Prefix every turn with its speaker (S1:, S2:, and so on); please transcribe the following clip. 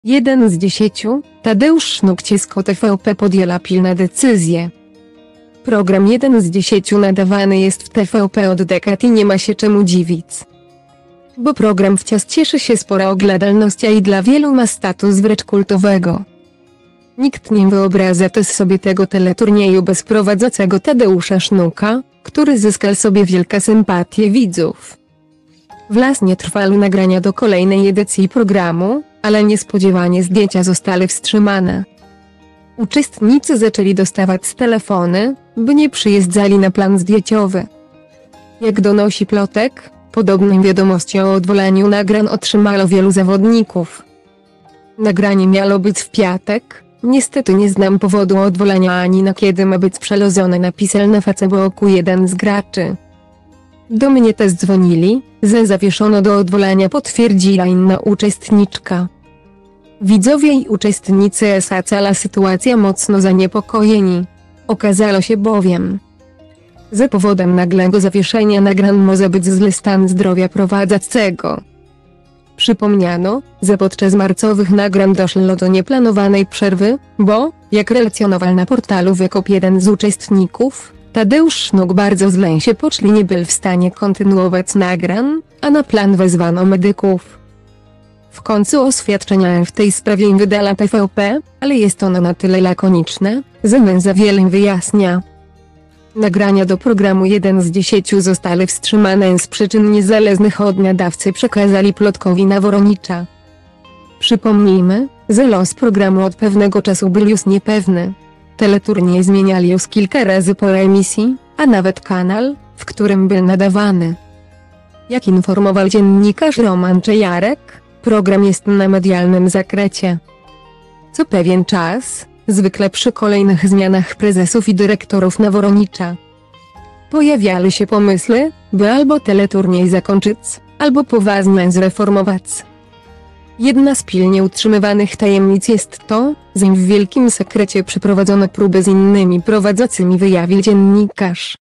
S1: 1 z 10, Tadeusz Sznuk-Ciesko TVP podjęła pilne decyzje. Program 1 z 10 nadawany jest w TVP od dekad i nie ma się czemu dziwić. Bo program wciąż cieszy się spora oglądalnością i dla wielu ma status wręcz kultowego. Nikt nie wyobraża też sobie tego teleturnieju bez prowadzącego Tadeusza Sznuka, który zyskał sobie wielką sympatię widzów. Własnie trwały nagrania do kolejnej edycji programu, ale niespodziewanie zdjęcia zostały wstrzymane. Uczestnicy zaczęli dostawać telefony, by nie przyjeżdżali na plan zdjęciowy. Jak donosi plotek, podobną wiadomość o odwołaniu nagrań otrzymało wielu zawodników. Nagranie miało być w piątek, niestety nie znam powodu odwołania ani na kiedy ma być przelożone, napisał na Facebooku jeden z graczy. Do mnie też dzwonili, że zawieszono do odwołania, potwierdziła inna uczestniczka. Widzowie i uczestnicy SA cała sytuacja mocno zaniepokojeni. Okazało się bowiem, że powodem nagłego zawieszenia nagrań może być zły stan zdrowia prowadzącego. Przypomniano, że podczas marcowych nagrań doszło do nieplanowanej przerwy, bo, jak relacjonował na portalu Wykop jeden z uczestników, Tadeusz Sznuk bardzo źle się poczuł i nie był w stanie kontynuować nagrań, a na plan wezwano medyków. W końcu oświadczenia w tej sprawie wydała TVP, ale jest ono na tyle lakoniczne, że nie za wiele wyjaśnia. Nagrania do programu 1 z 10 zostały wstrzymane z przyczyn niezależnych od nadawcy, przekazali plotkowi na Woronicza. Przypomnijmy, że los programu od pewnego czasu był już niepewny. Teleturniej zmieniali już kilka razy po emisji, a nawet kanał, w którym był nadawany. Jak informował dziennikarz Roman Czejarek, program jest na medialnym zakrecie. Co pewien czas, zwykle przy kolejnych zmianach prezesów i dyrektorów na Woronicza, pojawiały się pomysły, by albo teleturniej zakończyć, albo poważnie zreformować. Jedna z pilnie utrzymywanych tajemnic jest to, że w wielkim sekrecie przeprowadzono próby z innymi prowadzącymi, wyjawił dziennikarz.